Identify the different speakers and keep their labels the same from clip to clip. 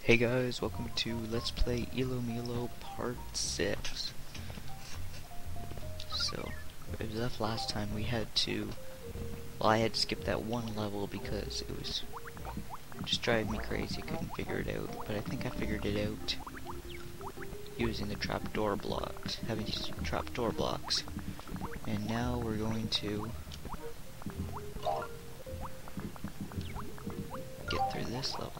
Speaker 1: Hey guys, welcome to Let's Play Ilomilo Part 6. So, as left last time we had to, I had to skip that one level because it was just driving me crazy, couldn't figure it out, but I think I figured it out using the trapdoor blocks, having to use trapdoor blocks. And now we're going to get through this level.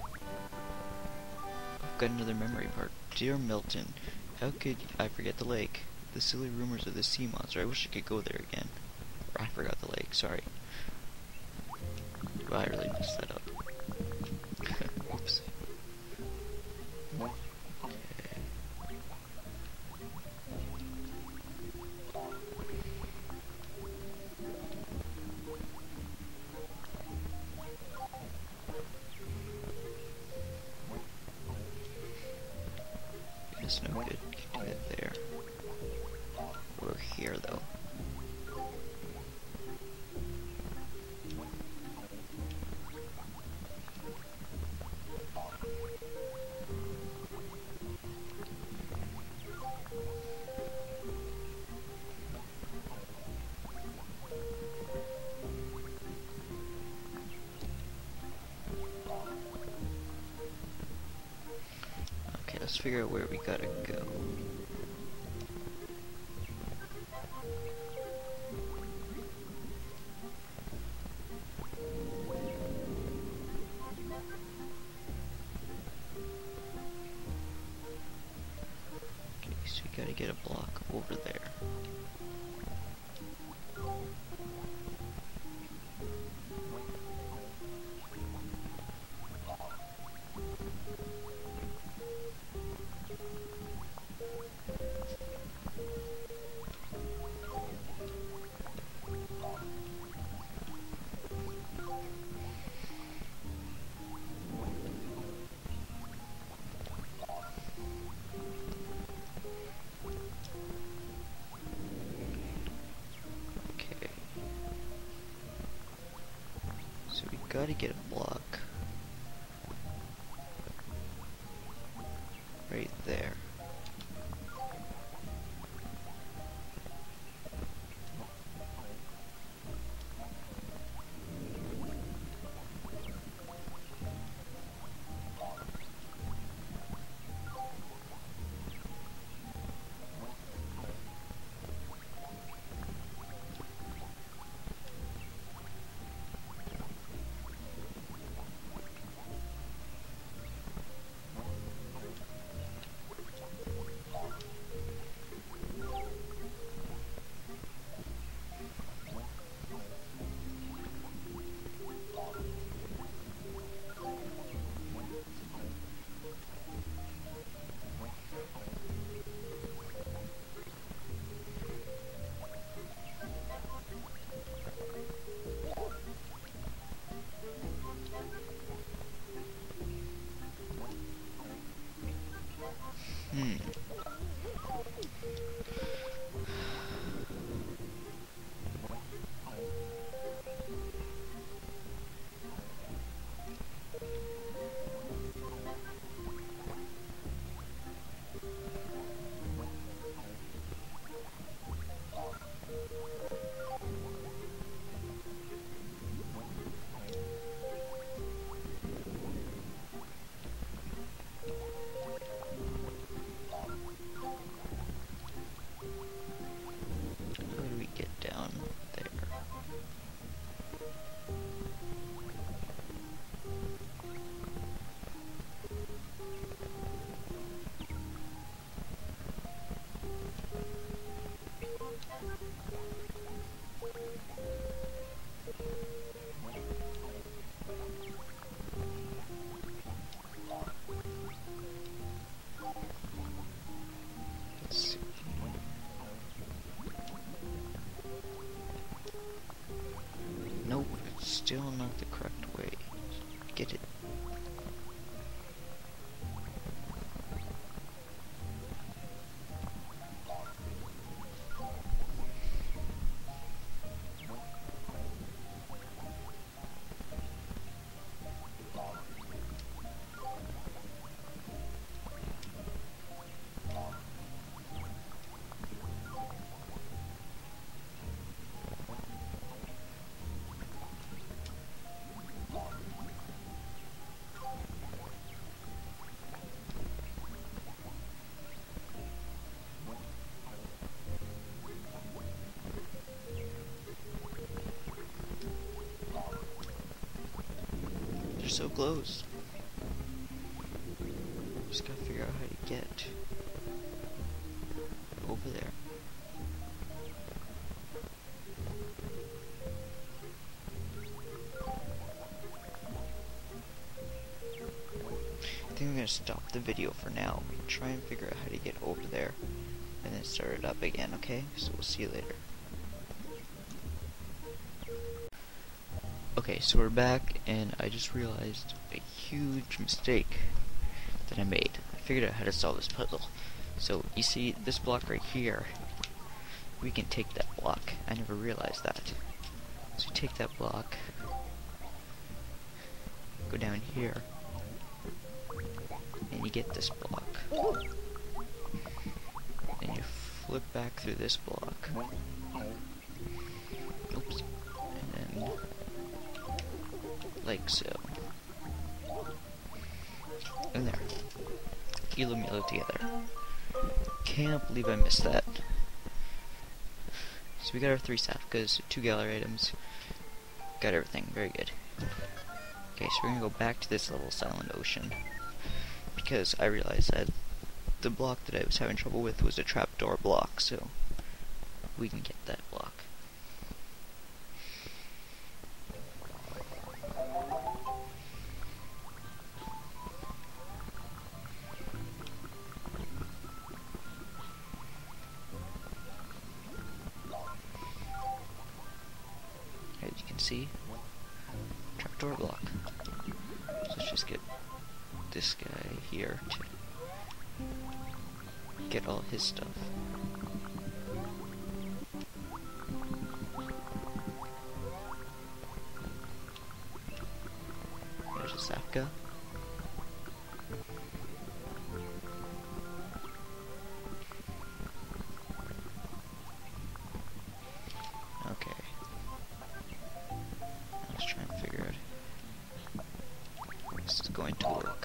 Speaker 1: Got another memory part. Dear Milton, how could I forget the lake? The silly rumors of the sea monster. I wish I could go there again. Or I forgot the lake, sorry. Well, I really messed that up. Oops. That's no good. Can't do it there. We're here though. Okay, let's figure out where we gotta go. Okay, so we gotta get a block over there. Okay. So we gotta get a block right there. Hmm. How do we get down there? Let's see. Nope, it's still not the correct way. Get it. so close. Just gotta figure out how to get over there. I think I'm gonna stop the video for now, try and figure out how to get over there, and then start it up again, okay? So we'll see you later. Okay, so we're back, and I just realized a huge mistake that I made. I figured out how to solve this puzzle. So, you see this block right here, we can take that block. I never realized that. So you take that block, go down here, and you get this block. And you flip back through this block. Oops. And then, like so. And there. Ilomilo together. Can't believe I missed that. So we got our 3 sapkas, 2 gallery items. Got everything, very good. Okay, so we're gonna go back to this level, Silent Ocean. Because I realized that the block that I was having trouble with was a trapdoor block, so we can get that block. As you can see, trapdoor block. So let's just get this guy here to get all his stuff. There's a sapka. Okay. Let's try and figure out how this is going to work.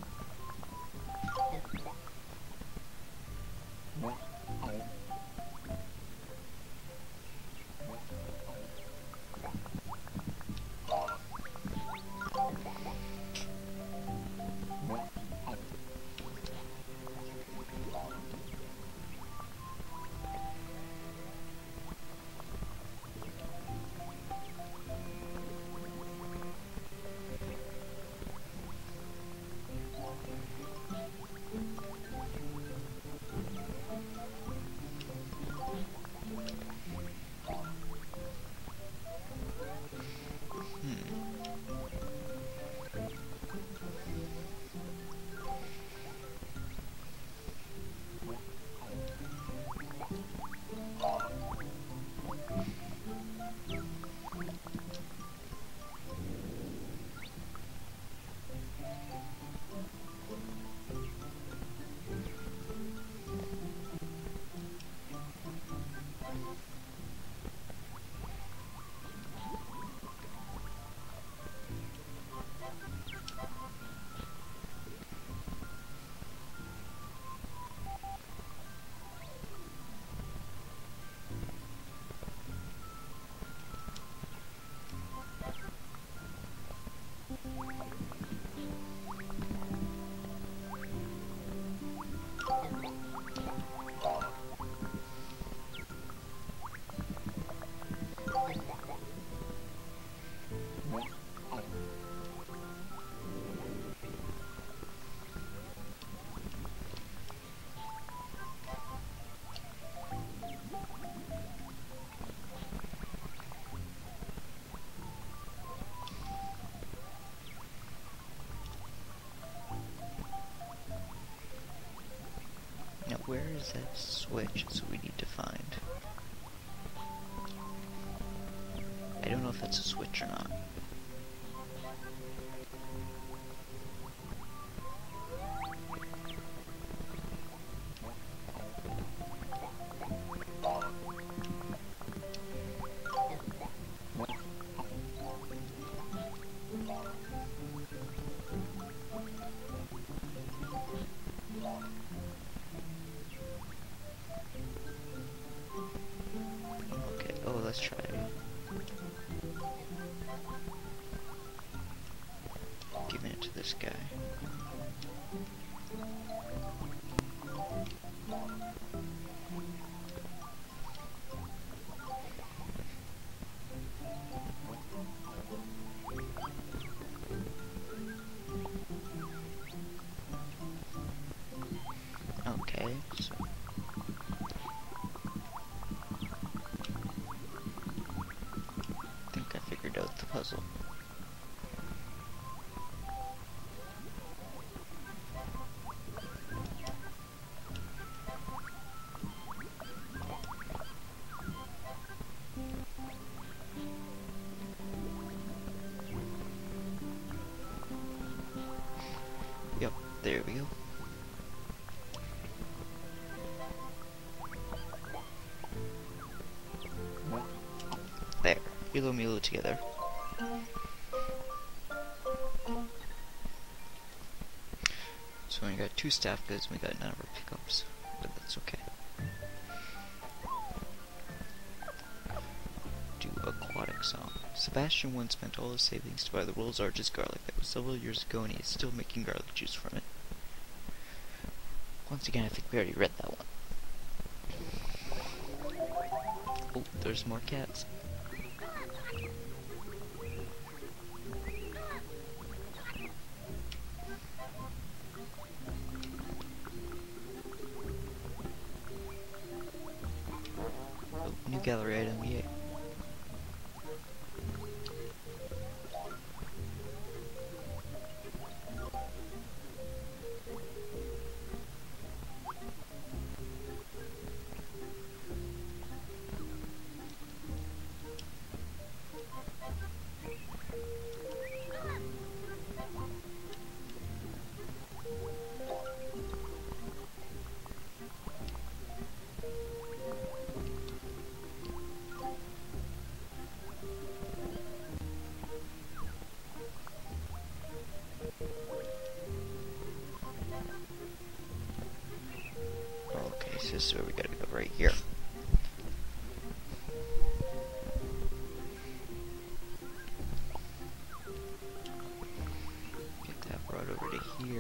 Speaker 1: Now where is that switch? That's what we need to find. I don't know if that's a switch or not. Okay, oh, let's try. Okay, so I think I figured out the puzzle. Yep, there we go. There, ilomilo together. So we got 2 staff goods, we got none of our pickups, but that's okay. Do aquatic song. Sebastian once spent all his savings to buy the world's largest garlic that was several years ago, and he is still making garlic juice from it. Once again, I think we already read that one. Oh, there's more cats. Oh, new gallery item, yay. Okay, so this is where we gotta go, right here. Get that brought over to here.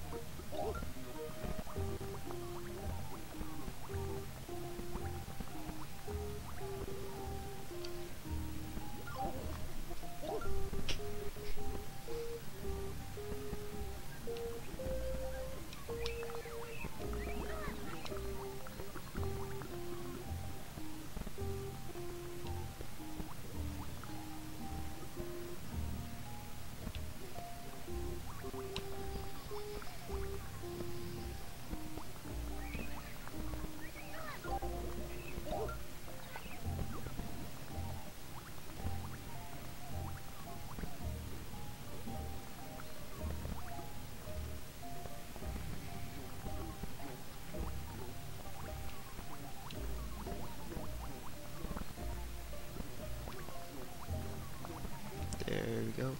Speaker 1: There we go.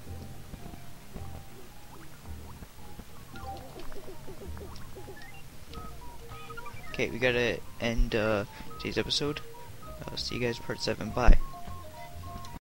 Speaker 1: Okay, we gotta end today's episode. See you guys part 7. Bye.